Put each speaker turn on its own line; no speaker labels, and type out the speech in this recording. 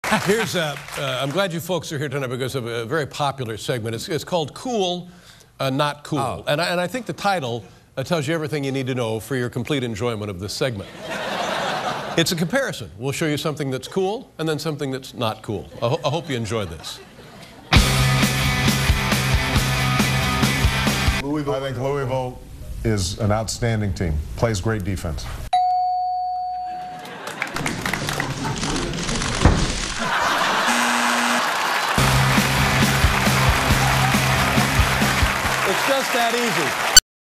Here's I'm glad you folks are here tonight because of a very popular segment. It's called Cool, Not Cool.
Oh.
And I think the title tells you everything you need to know for your complete enjoyment of this segment. It's a comparison. We'll show you something that's cool and then something that's not cool. I hope you enjoy this.
I think Louisville is an outstanding team. Plays great defense.
It's just that easy.